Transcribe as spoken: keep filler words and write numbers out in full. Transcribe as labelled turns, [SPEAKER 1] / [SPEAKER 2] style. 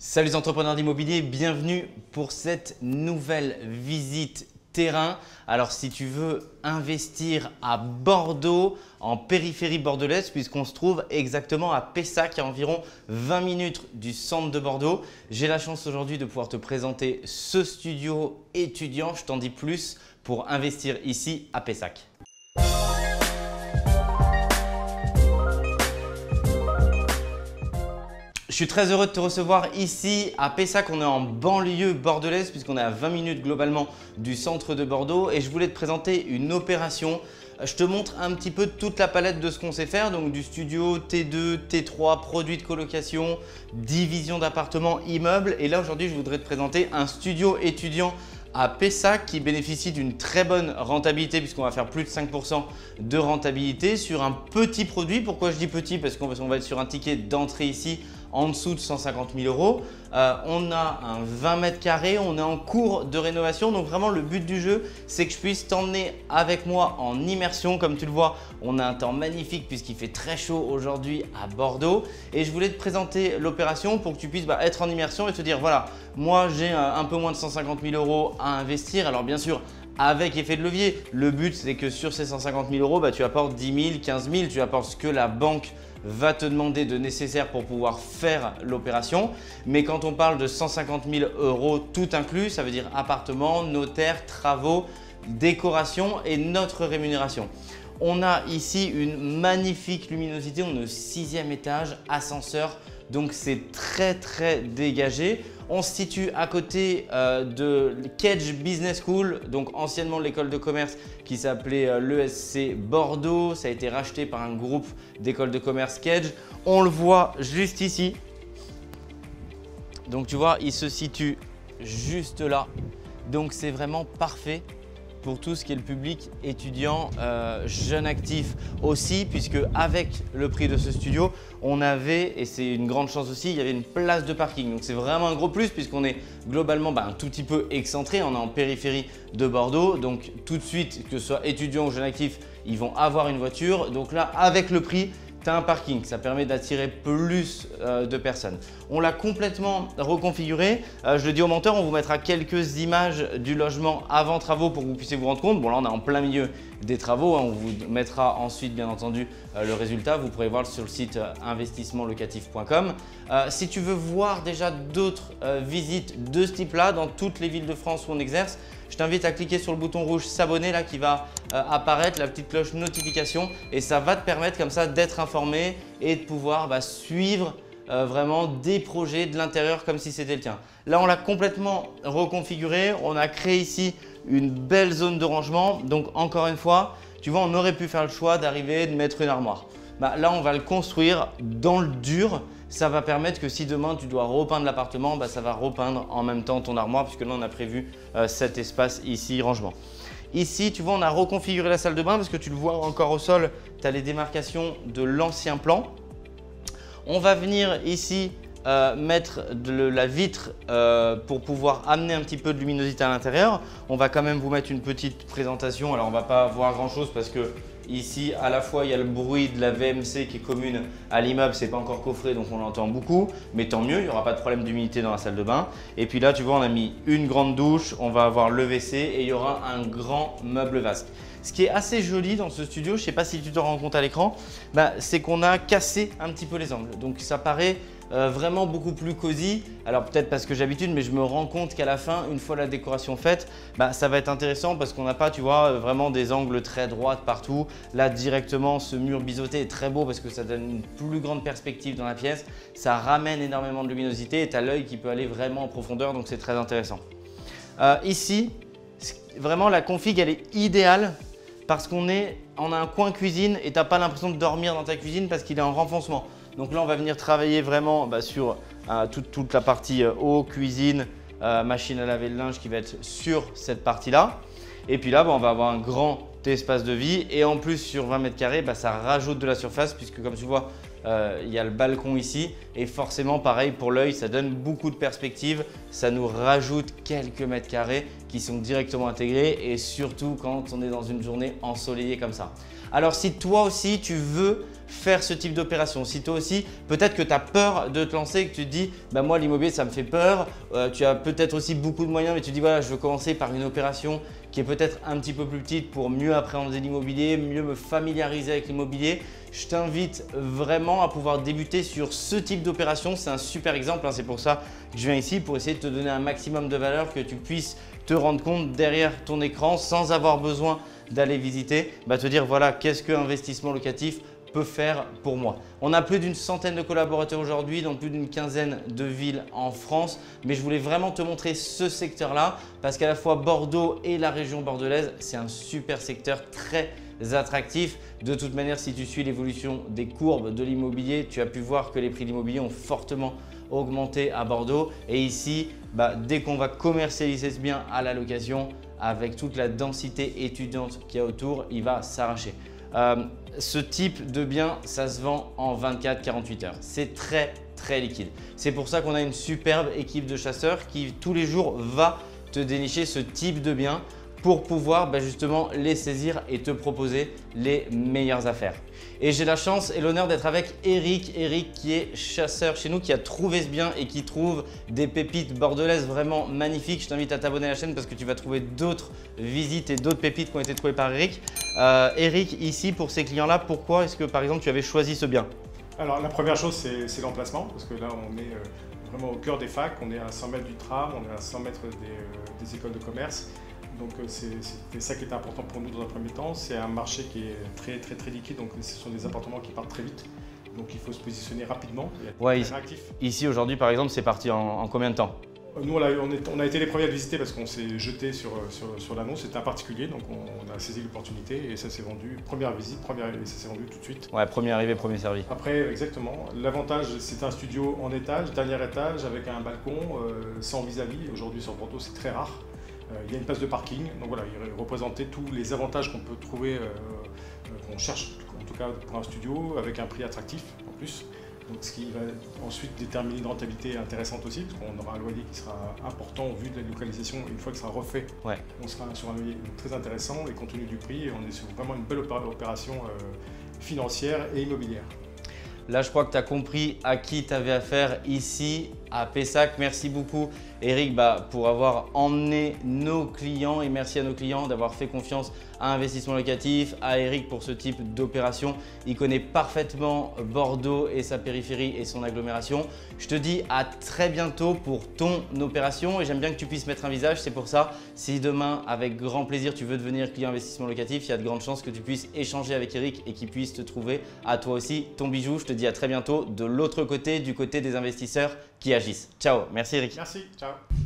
[SPEAKER 1] Salut les entrepreneurs d'immobilier, bienvenue pour cette nouvelle visite terrain. Alors si tu veux investir à Bordeaux, en périphérie bordelaise, puisqu'on se trouve exactement à Pessac, à environ vingt minutes du centre de Bordeaux, j'ai la chance aujourd'hui de pouvoir te présenter ce studio étudiant. Je t'en dis plus pour investir ici à Pessac. Je suis très heureux de te recevoir ici à Pessac. On est en banlieue bordelaise puisqu'on est à vingt minutes globalement du centre de Bordeaux et je voulais te présenter une opération. Je te montre un petit peu toute la palette de ce qu'on sait faire, donc du studio T deux, T trois, produits de colocation, division d'appartements, immeubles. Et là aujourd'hui, je voudrais te présenter un studio étudiant à Pessac qui bénéficie d'une très bonne rentabilité puisqu'on va faire plus de cinq pour cent de rentabilité sur un petit produit. Pourquoi je dis petit? Parce qu'on va être sur un ticket d'entrée ici en dessous de cent cinquante mille euros. Euh, on a un vingt mètres carrés, on est en cours de rénovation. Donc vraiment le but du jeu, c'est que je puisse t'emmener avec moi en immersion. Comme tu le vois, on a un temps magnifique puisqu'il fait très chaud aujourd'hui à Bordeaux. Et je voulais te présenter l'opération pour que tu puisses bah, être en immersion et te dire voilà, moi j'ai un, un peu moins de cent cinquante mille euros à investir. Alors bien sûr, avec effet de levier, le but c'est que sur ces cent cinquante mille euros, bah, tu apportes dix mille, quinze mille, tu apportes ce que la banque va te demander de nécessaire pour pouvoir faire l'opération. Mais quand on parle de cent cinquante mille euros tout inclus, ça veut dire appartement, notaire, travaux, décoration et notre rémunération. On a ici une magnifique luminosité, on est au sixième étage, ascenseur, donc c'est très très dégagé. On se situe à côté euh, de Kedge Business School, donc anciennement l'école de commerce qui s'appelait euh, l'E S C Bordeaux. Ça a été racheté par un groupe d'écoles de commerce Kedge. On le voit juste ici. Donc tu vois, il se situe juste là. Donc c'est vraiment parfait pour tout ce qui est le public étudiant, euh, jeune actif aussi, puisque avec le prix de ce studio, on avait, et c'est une grande chance aussi, il y avait une place de parking. Donc c'est vraiment un gros plus puisqu'on est globalement bah, un tout petit peu excentré, on est en périphérie de Bordeaux. Donc tout de suite, que ce soit étudiant ou jeune actif, ils vont avoir une voiture. Donc là, avec le prix, tu as un parking, ça permet d'attirer plus euh, de personnes. On l'a complètement reconfiguré. Euh, je le dis aux menteurs, on vous mettra quelques images du logement avant travaux pour que vous puissiez vous rendre compte. Bon là, on est en plein milieu des travaux. Hein. On vous mettra ensuite, bien entendu, euh, le résultat. Vous pourrez voir sur le site euh, investissement locatif point com. Euh, si tu veux voir déjà d'autres euh, visites de ce type-là dans toutes les villes de France où on exerce, je t'invite à cliquer sur le bouton rouge s'abonner là qui va euh, apparaître, la petite cloche notification, et ça va te permettre comme ça d'être informé et de pouvoir bah, suivre euh, vraiment des projets de l'intérieur comme si c'était le tien. Là, on l'a complètement reconfiguré. On a créé ici une belle zone de rangement. Donc encore une fois, tu vois, on aurait pu faire le choix d'arriver de mettre une armoire. Bah, là, on va le construire dans le dur. Ça va permettre que si demain tu dois repeindre l'appartement, bah, ça va repeindre en même temps ton armoire puisque là on a prévu euh, cet espace ici, rangement. Ici, tu vois, on a reconfiguré la salle de bain parce que tu le vois encore au sol, tu as les démarcations de l'ancien plan. On va venir ici euh, mettre de la vitre euh, pour pouvoir amener un petit peu de luminosité à l'intérieur. On va quand même vous mettre une petite présentation. Alors, on ne va pas voir grand chose parce que ici, à la fois, il y a le bruit de la V M C qui est commune à l'immeuble. Ce n'est pas encore coffré, donc on l'entend beaucoup. Mais tant mieux, il n'y aura pas de problème d'humidité dans la salle de bain. Et puis là, tu vois, on a mis une grande douche. On va avoir le W C et il y aura un grand meuble vasque. Ce qui est assez joli dans ce studio, je ne sais pas si tu te rends compte à l'écran, bah, c'est qu'on a cassé un petit peu les angles. Donc ça paraît euh, vraiment beaucoup plus cosy. Alors peut-être parce que j'ai l'habitude, mais je me rends compte qu'à la fin, une fois la décoration faite, bah, ça va être intéressant parce qu'on n'a pas, tu vois, vraiment des angles très droits partout. Là directement, ce mur biseauté est très beau parce que ça donne une plus grande perspective dans la pièce. Ça ramène énormément de luminosité et tu as l'œil qui peut aller vraiment en profondeur, donc c'est très intéressant. Euh, ici, vraiment la config, elle est idéale. Parce qu'on est, on a un coin cuisine et tu n'as pas l'impression de dormir dans ta cuisine parce qu'il est en renfoncement. Donc là, on va venir travailler vraiment bah, sur euh, toute, toute la partie euh, eau, cuisine, euh, machine à laver le linge qui va être sur cette partie-là. Et puis là, bah, on va avoir un grand espace de vie et en plus sur vingt mètres carrés, bah, ça rajoute de la surface puisque comme tu vois, euh, il y a le balcon ici et forcément pareil pour l'œil, ça donne beaucoup de perspective, ça nous rajoute quelques mètres carrés qui sont directement intégrés et surtout quand on est dans une journée ensoleillée comme ça. Alors si toi aussi tu veux faire ce type d'opération, si toi aussi peut-être que tu as peur de te lancer, que tu te dis bah moi l'immobilier ça me fait peur, euh, tu as peut-être aussi beaucoup de moyens mais tu te dis voilà je veux commencer par une opération qui est peut-être un petit peu plus petite pour mieux appréhender l'immobilier, mieux me familiariser avec l'immobilier. Je t'invite vraiment à pouvoir débuter sur ce type d'opération. C'est un super exemple, hein. C'est pour ça que je viens ici pour essayer de te donner un maximum de valeur, que tu puisses te rendre compte derrière ton écran sans avoir besoin d'aller visiter, bah, te dire voilà qu'est-ce que investissement locatif peut faire pour moi. On a plus d'une centaine de collaborateurs aujourd'hui dans plus d'une quinzaine de villes en France, mais je voulais vraiment te montrer ce secteur-là parce qu'à la fois Bordeaux et la région bordelaise, c'est un super secteur très attractif. De toute manière, si tu suis l'évolution des courbes de l'immobilier, tu as pu voir que les prix de l'immobilier ont fortement augmenté à Bordeaux et ici, bah, dès qu'on va commercialiser ce bien à la location, avec toute la densité étudiante qu'il y a autour, il va s'arracher. Euh, ce type de bien, ça se vend en vingt-quatre à quarante-huit heures. C'est très très liquide. C'est pour ça qu'on a une superbe équipe de chasseurs qui tous les jours va te dénicher ce type de bien pour pouvoir bah, justement les saisir et te proposer les meilleures affaires. Et j'ai la chance et l'honneur d'être avec Eric. Eric qui est chasseur chez nous, qui a trouvé ce bien et qui trouve des pépites bordelaises vraiment magnifiques. Je t'invite à t'abonner à la chaîne parce que tu vas trouver d'autres visites et d'autres pépites qui ont été trouvées par Eric. Euh, Eric, ici pour ces clients-là, pourquoi est-ce que par exemple tu avais choisi ce bien?
[SPEAKER 2] Alors la première chose c'est l'emplacement parce que là on est euh, vraiment au cœur des facs, on est à cent mètres du tram, on est à cent mètres des, euh, des écoles de commerce. Donc c'était ça qui était important pour nous dans un premier temps. C'est un marché qui est très très très liquide, donc ce sont des appartements qui partent très vite. Donc il faut se positionner rapidement et être
[SPEAKER 1] ouais,
[SPEAKER 2] très réactif.
[SPEAKER 1] Ici aujourd'hui par exemple, c'est parti en, en combien de temps?
[SPEAKER 2] Nous on a, on, est, on a été les premiers à le visiter parce qu'on s'est jeté sur, sur, sur l'annonce, c'était un particulier, donc on, on a saisi l'opportunité et ça s'est vendu, première visite, première, et ça s'est vendu tout de suite.
[SPEAKER 1] Ouais, premier arrivé, premier servi.
[SPEAKER 2] Après, exactement. L'avantage, c'est un studio en étage, dernier étage, avec un balcon, euh, sans vis-à-vis. Aujourd'hui sur Bordeaux, c'est très rare. Euh, il y a une place de parking, donc voilà, il représentait tous les avantages qu'on peut trouver, euh, euh, qu'on cherche en tout cas pour un studio, avec un prix attractif en plus. Donc, ce qui va ensuite déterminer une rentabilité intéressante aussi, parce qu'on aura un loyer qui sera important au vu de la localisation. Une fois que ça sera refait, ouais. On sera sur un loyer très intéressant et compte tenu du prix, on est sur vraiment une belle opération euh, financière et immobilière.
[SPEAKER 1] Là, je crois que tu as compris à qui tu avais affaire ici à Pessac. Merci beaucoup Eric bah, pour avoir emmené nos clients et merci à nos clients d'avoir fait confiance à Investissement Locatif, à Eric pour ce type d'opération. Il connaît parfaitement Bordeaux et sa périphérie et son agglomération. Je te dis à très bientôt pour ton opération et j'aime bien que tu puisses mettre un visage. C'est pour ça, si demain, avec grand plaisir, tu veux devenir client Investissement Locatif, il y a de grandes chances que tu puisses échanger avec Eric et qu'il puisse te trouver à toi aussi ton bijou. Je te dis à très bientôt de l'autre côté, du côté des investisseurs qui agissent. Ciao, merci Eric.
[SPEAKER 2] Merci, ciao.